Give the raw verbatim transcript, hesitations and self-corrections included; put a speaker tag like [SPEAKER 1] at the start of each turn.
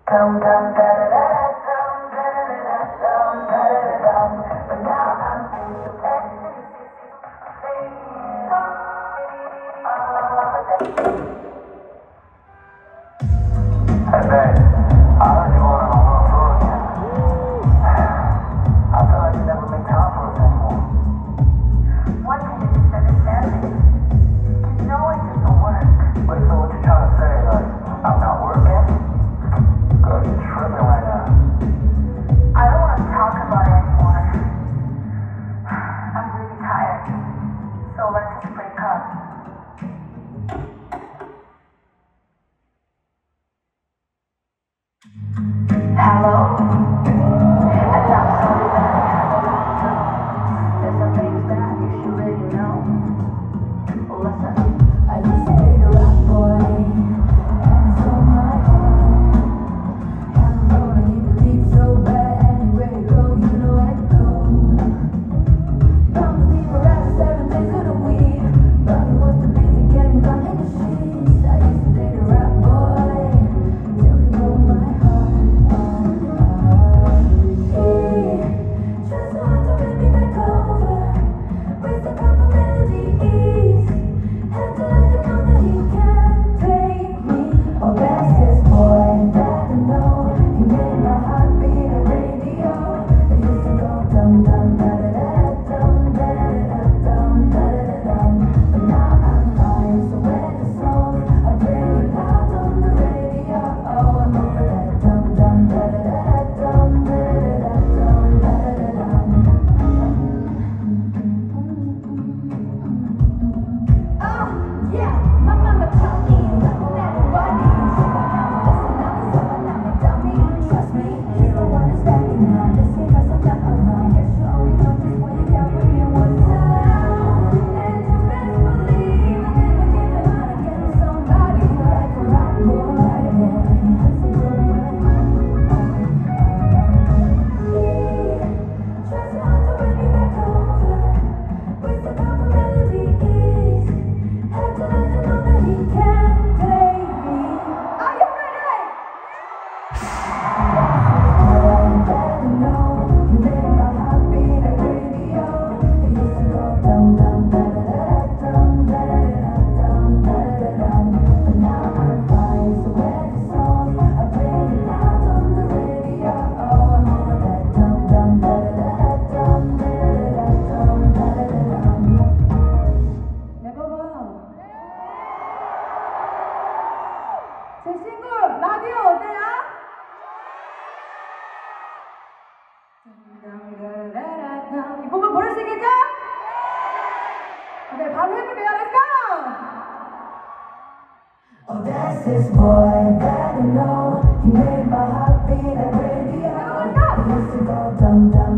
[SPEAKER 1] Dum dum da da da dum da da da dum da da da dum. But now I'm into Hey babe, I heard you going on a world tour again. I feel like you never make time for us anymore. One thing is misunderstanding. You know it doesn't work. Wait, so what you trying to say? Like, I'm not working? Girl, you're tripping right now. I don't want to talk about it anymore. I'm really tired. So let's just break up. Hello? And I'm sorry that I can't talk. There's some things that you should really know. Listen, I used to date a rap boy, and it's on my heart. And I'm gonna hit the deep so bad, anywhere you go, you know I go. Promise me forever, seven days of the week, but he was too busy getting done in the sheets. I used to date a rap boy, till he broke my heart. Just want to win me back over with a couple melodies. Had to let him know that he can't take me. Oh, that's this boy that I know. He made my heart beat a radio. They used to go dum dum da da da dum da da da dum da da da dum. But now I'm fine, so when the songs I bring it out on the radio. Oh, I'm over that dum dum da da da dum da da da dum da da da dum. Oh, yeah, my mama taught me nothing everybody. So I never listen, never so I never dummy. Trust me, he's the one that's backing now. Just because I'm not around, guess you only know just when you got with me one time. And you best believe I never get a lot of getting somebody like a rock boy. Just broke my Just want to win me back over with a couple melodies. Had to let him know that he can't take me. Are you ready? That I know you made my heart beat a radio. It used to go dum dum da da da dum da da da dum da da da dum. But now I'm fine, so when the songs I bring it out on the radio. Oh, I'm over that dum dum da da da dum da da da dum da da da dum. Never will. 제 싱글 라디오 어때요? 이 부분 부를 수 있겠죠? 네, 바로 해볼게요. Let's go! Oh, that's this boy that I know. He made my heart beat a radio. He used to go dum dum.